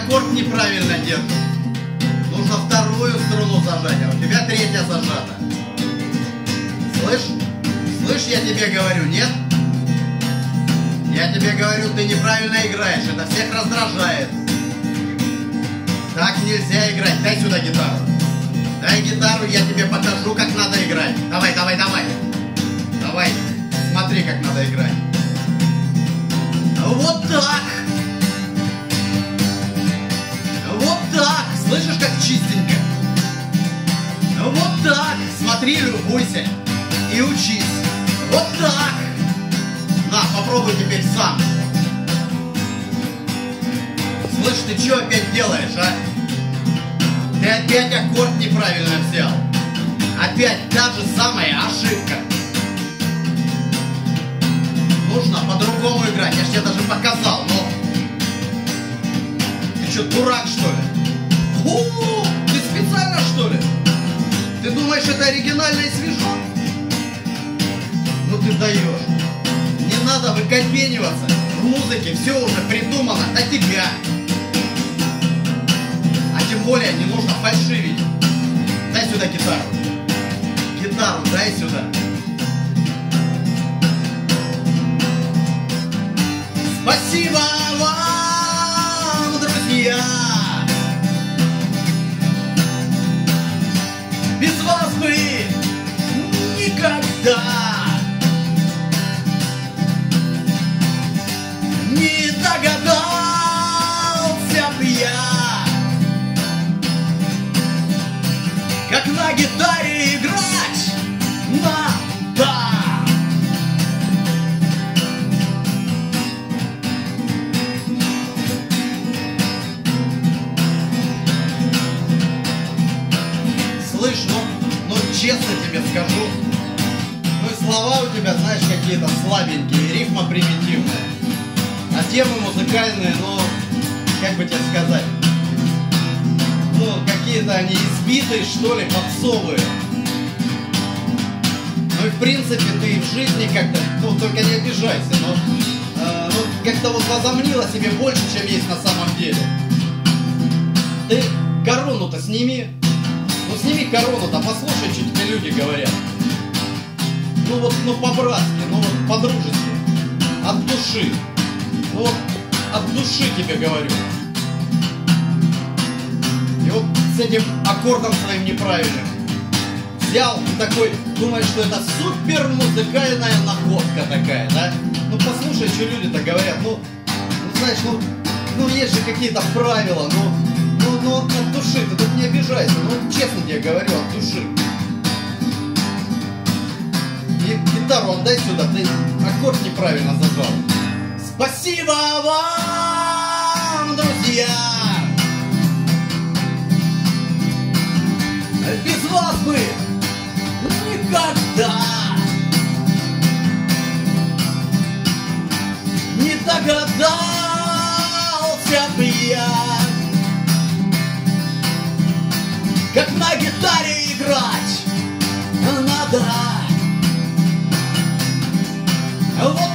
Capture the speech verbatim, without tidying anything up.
аккорд неправильно держишь. Нужно вторую струну зажать, а у тебя третья зажата. Слышь? Слышь, я тебе говорю, нет? Я тебе говорю, ты неправильно играешь, это всех раздражает. Так нельзя играть, дай сюда гитару. Дай гитару, я тебе покажу, как надо играть. Давай, давай, давай. Давай, смотри, как надо играть. Вот так. Вот так. Слышишь, как чистенько? Вот так. Смотри, любуйся и учись. Вот так. На, попробуй теперь сам. Слышь, ты что опять делаешь, а? Ты опять аккорд неправильно взял. Опять та же самая ошибка. Нужно по-другому играть. Я ж тебе даже показал, но... Ты что, дурак, что ли? У-у-у! Ты специально, что ли? Ты думаешь, это оригинально и свежо? Ну ты даешь. Не надо выкопениваться. В музыке все уже придумано до тебя. А тем более не нужно фальшивить. Дай сюда гитару. Гитару дай сюда. Спасибо вам, друзья! Без вас бы никогда не догадался бы я, как на гитаре играть надо. Слышь, ну, ну честно тебе скажу, ну и слова у тебя, знаешь, какие-то слабенькие, рифма примитивная, а темы музыкальные, ну, как бы тебе сказать, ну, какие-то они избитые, что ли, попсовые. Ну и в принципе ты в жизни как-то, ну, только не обижайся, но э, ну, как-то вот возомнила себе больше, чем есть на самом деле. Ты корону-то сними. Ну сними корону-то, послушай, что тебе люди говорят. Ну вот, ну по-братски, ну вот по-дружески. От души. Ну вот от души тебе говорю. И вот с этим аккордом своим неправильным взял и такой, думаешь, что это супер музыкальная находка такая, да? Ну послушай, что люди-то говорят. Ну, ну знаешь, ну, ну есть же какие-то правила, ну. Ну, ну, от души, ты тут не обижайся, ну, честно тебе говорю, от души. И гитару отдай сюда, ты аккорд неправильно зажал. Спасибо вам, друзья! Без вас бы никогда не догадался бы я, как на гитаре играть надо. Вот